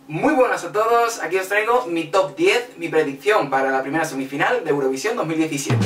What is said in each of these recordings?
Muy buenas a todos, aquí os traigo mi top 10, mi predicción para la primera semifinal de Eurovisión 2017.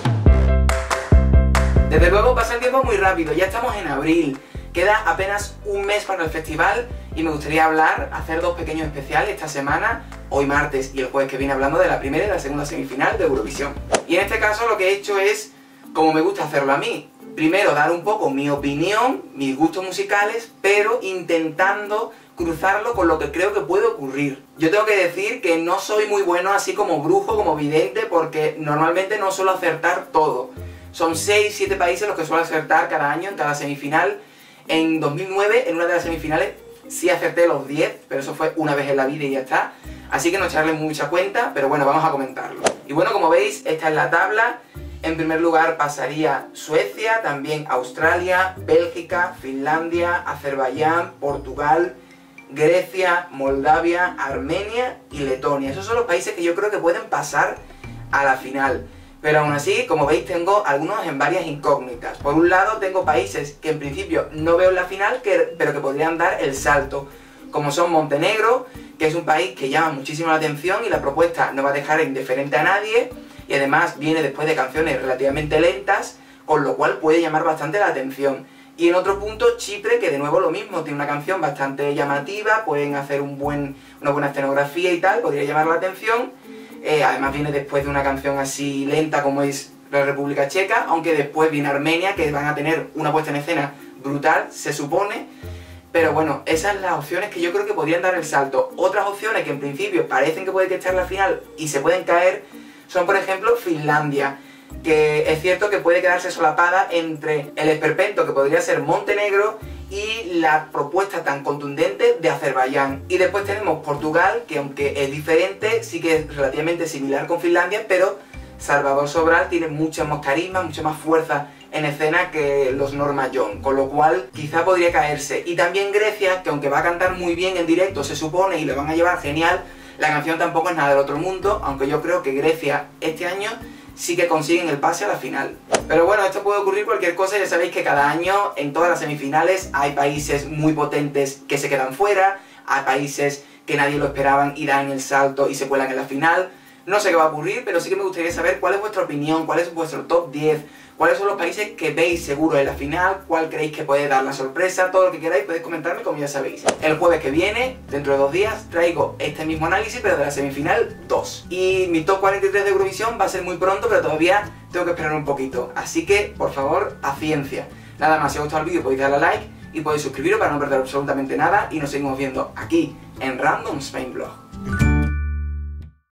Desde luego pasa el tiempo muy rápido, ya estamos en abril, queda apenas un mes para el festival y me gustaría hacer dos pequeños especiales esta semana, hoy martes y el jueves que viene, hablando de la primera y la segunda semifinal de Eurovisión. Y en este caso lo que he hecho es, como me gusta hacerlo a mí, primero dar un poco mi opinión, mis gustos musicales, pero intentando cruzarlo con lo que creo que puede ocurrir. Yo tengo que decir que no soy muy bueno así como brujo, como vidente, porque normalmente no suelo acertar todo. Son 6-7 países los que suelo acertar cada año en cada semifinal. En 2009, en una de las semifinales, sí acerté los 10, pero eso fue una vez en la vida y ya está. Así que no echarle mucha cuenta, pero bueno, vamos a comentarlo. Y bueno, como veis, esta es la tabla. En primer lugar pasaría Suecia, también Australia, Bélgica, Finlandia, Azerbaiyán, Portugal, Grecia, Moldavia, Armenia y Letonia. Esos son los países que yo creo que pueden pasar a la final. Pero aún así, como veis, tengo algunos en varias incógnitas. Por un lado, tengo países que en principio no veo en la final, pero que podrían dar el salto. Como son Montenegro, que es un país que llama muchísimo la atención y la propuesta no va a dejar indiferente a nadie. Y además viene después de canciones relativamente lentas, con lo cual puede llamar bastante la atención. Y en otro punto, Chipre, que de nuevo lo mismo, tiene una canción bastante llamativa, pueden hacer una buena escenografía y tal, podría llamar la atención. Además viene después de una canción así lenta como es la República Checa, aunque después viene Armenia, que van a tener una puesta en escena brutal, se supone. Pero bueno, esas son las opciones que yo creo que podrían dar el salto. Otras opciones que en principio parecen que pueden estar en la final y se pueden caer son, por ejemplo, Finlandia, que es cierto que puede quedarse solapada entre el esperpento que podría ser Montenegro y la propuesta tan contundente de Azerbaiyán. Y después tenemos Portugal, que aunque es diferente, sí que es relativamente similar con Finlandia, pero Salvador Sobral tiene mucho más carisma, mucha más fuerza en escena que los Norma Jones, con lo cual quizá podría caerse. Y también Grecia, que aunque va a cantar muy bien en directo, se supone, y lo van a llevar genial, la canción tampoco es nada del otro mundo, aunque yo creo que Grecia este año sí que consiguen el pase a la final. Pero bueno, esto puede ocurrir cualquier cosa, ya sabéis que cada año en todas las semifinales hay países muy potentes que se quedan fuera, hay países que nadie lo esperaban y dan el salto y se cuelan en la final. No sé qué va a ocurrir, pero sí que me gustaría saber cuál es vuestra opinión, cuál es vuestro top 10, cuáles son los países que veis seguros en la final, cuál creéis que puede dar la sorpresa, todo lo que queráis podéis comentarme, como ya sabéis. El jueves que viene, dentro de 2 días, traigo este mismo análisis, pero de la semifinal 2. Y mi top 43 de Eurovisión va a ser muy pronto, pero todavía tengo que esperar un poquito. Así que, por favor, paciencia. Nada más, si os ha gustado el vídeo podéis darle a like y podéis suscribiros para no perder absolutamente nada y nos seguimos viendo aquí en Random Spain Blog.